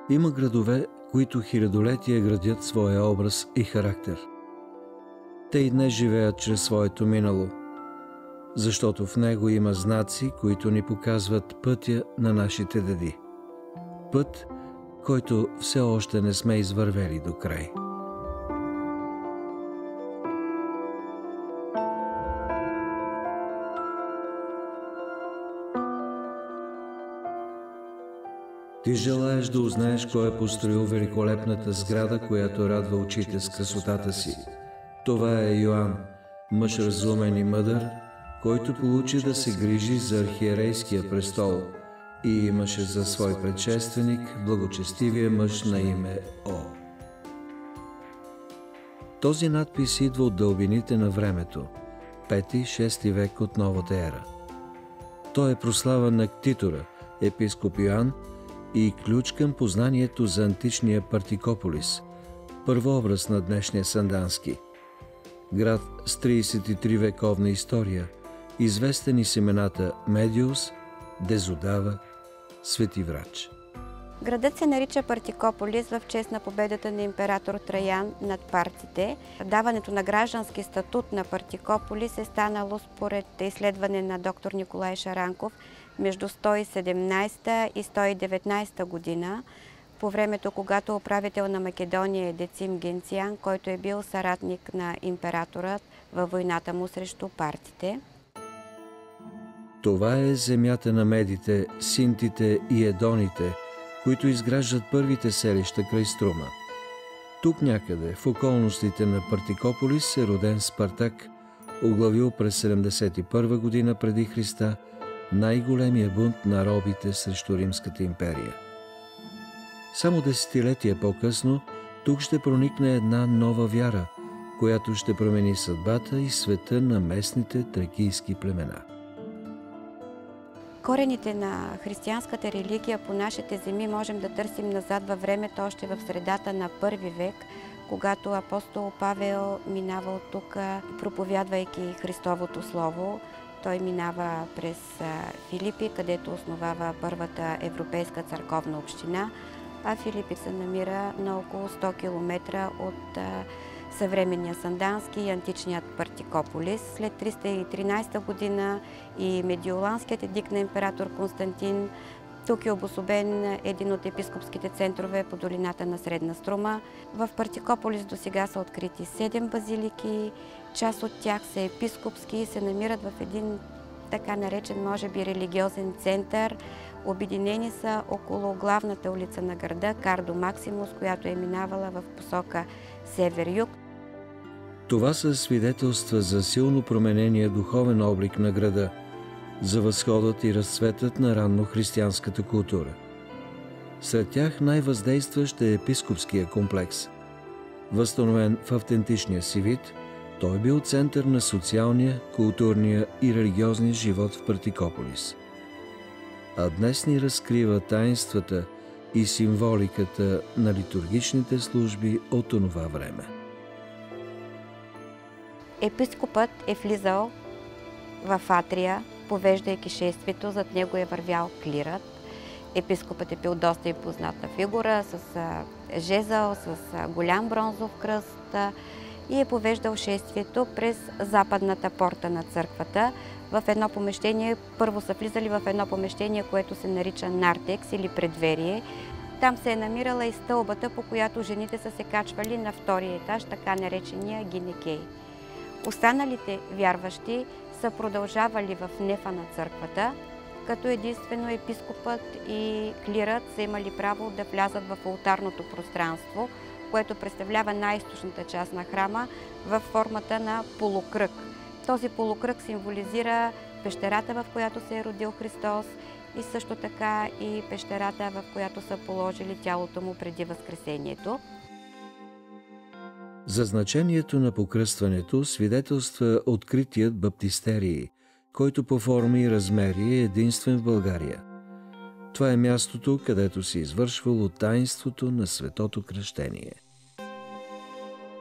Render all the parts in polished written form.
Има градове, които хилядолетия градят своя образ и характер. Те и днес живеят чрез своето минало, защото в него има знаци, които ни показват пътя на нашите деди. Път, който все още не сме извървели до край. Ти желаеш да узнаеш кой е построил великолепната сграда, която радва очите с красотата си. Това е Йоан, мъж разумен и мъдър, който получи да се грижи за архиерейския престол и имаше за свой предшественик благочестивия мъж на име О. Този надпис идва от дълбините на времето, 5-6 век от новата ера. Той е прослава на ктитора, епископ Йоан, и ключ към познанието за античния Партикополис, първообраз на днешния Сандански. Град с 33 вековна история, известен и с имената Медиус, Дезодава, Свети Врач. Градът се нарича Партикополис в чест на победата на император Траян над партите. Даването на граждански статут на Партикополис е станало според изследване на доктор Николай Шаранков между 117 и 119 година, по времето, когато управител на Македония е Децим Генциан, който е бил съратник на императорът във войната му срещу партите. Това е земята на медите, синтите и едоните, които изграждат първите селища край Струма. Тук някъде, в околностите на Партикополис, е роден Спартак, оглавил през 71 година преди Христа най-големия бунт на робите срещу Римската империя. Само десетилетия по-късно тук ще проникне една нова вяра, която ще промени съдбата и света на местните тракийски племена. Корените на християнската религия по нашите земи можем да търсим назад във времето, още в средата на първи век, когато апостол Павел минава от тук, проповядвайки Христовото Слово. Той минава през Филипи, където основава първата европейска църковна община, а Филипи се намира на около 100 км от съвременния Сандански и античният Партикополис. След 313 година и Медиоланският едикт на император Константин, тук е обособен един от епископските центрове по долината на Средна Струма. В Партикополис досега са открити 7 базилики, част от тях са епископски и се намират в един така наречен, може би, религиозен център. Обединени са около главната улица на града, Кардо Максимус, която е минавала в посока север-юг. Това са свидетелства за силно променения духовен облик на града, за възходът и разцветът на ранно християнската култура. Сред тях най-въздействащ е епископския комплекс. Възстановен в автентичния си вид, той бил център на социалния, културния и религиозния живот в Партикополис. А днес ни разкрива таинствата и символиката на литургичните служби от онова време. Епископът е влизал в атрия, повеждайки шествието, зад него е вървял клирът. Епископът е бил доста импозната фигура, с жезъл, с голям бронзов кръст и е повеждал шествието през западната порта на църквата в едно помещение. Първо са влизали в едно помещение, което се нарича нартекс или предверие. Там се е намирала и стълбата, по която жените са се качвали на втория етаж, така наречения гинекей. Останалите вярващи са продължавали в нефа на църквата, като единствено епископът и клирът са имали право да влязат в олтарното пространство, което представлява най-източната част на храма в формата на полукръг. Този полукръг символизира пещерата, в която се е родил Христос, и също така и пещерата, в която са положили тялото му преди Възкресението. За значението на покръстването свидетелства откритият баптистерий, който по форми и размери е единствен в България. Това е мястото, където се извършвало таинството на Светото кръщение.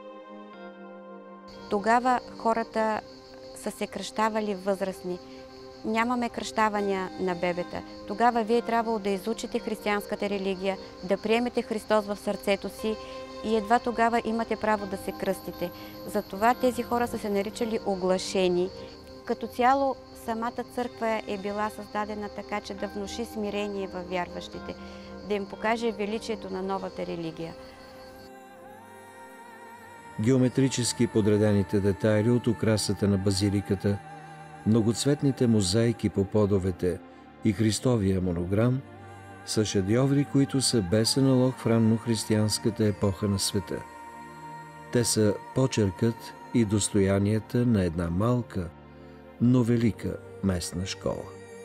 Тогава хората са се кръщавали възрастни. нямаме кръщавания на бебета. Тогава вие трябвало да изучите християнската религия, да приемете Христос в сърцето си и едва тогава имате право да се кръстите. Затова тези хора са се наричали оглашени. Като цяло самата църква е била създадена така, че да внуши смирение във вярващите, да им покаже величието на новата религия. Геометрически подредените детайли от украсата на базиликата, многоцветните мозайки по подовете и Христовия монограм са шедьоври, които са без аналог в раннохристиянската епоха на света. Те са почеркът и достоянията на една малка, но велика местна школа.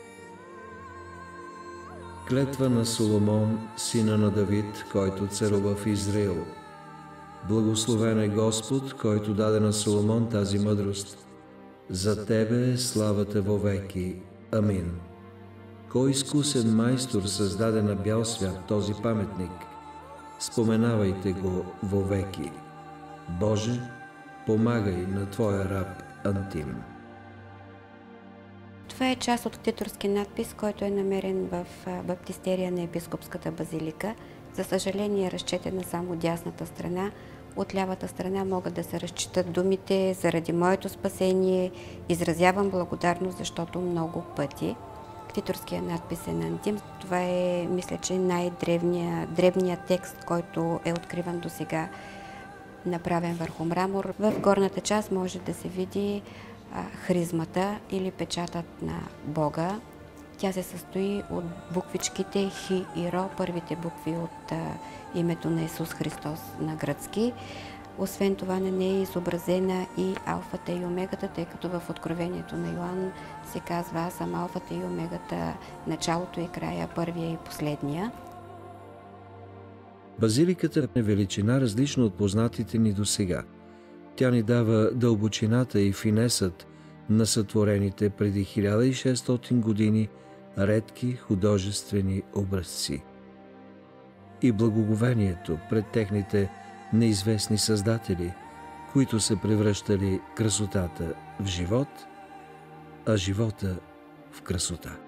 Клетва на Соломон, сина на Давид, който царува в Израил. Благословен е Господ, който даде на Соломон тази мъдрост. За Тебе е славата вовеки. Амин. Кой изкусен майстор създаде на бял свят този паметник? Споменавайте го вовеки. Боже, помагай на Твоя раб Антим. Това е част от ктиторски надпис, който е намерен в баптистерия на епископската базилика. За съжаление е разчетена само дясната страна. От лявата страна могат да се разчитат думите заради моето спасение. Изразявам благодарност, защото много пъти. Ктиторският надпис е на Антим. Това е, мисля, че най-древният текст, който е откриван до сега, направен върху мрамор. В горната част може да се види хризмата или печатът на Бога. Тя се състои от буквичките Хи и Ро, първите букви от името на Исус Христос на гръцки. Освен това на нея е изобразена и алфата и омегата, тъй като в Откровението на Йоан се казва: аз съм алфата и омегата, началото и края, първия и последния. Базиликата е величина различна от познатите ни досега. Тя ни дава дълбочината и финесът на сътворените преди 1600 години редки художествени образци и благоговението пред техните неизвестни създатели, които са превръщали красотата в живот, а живота в красота.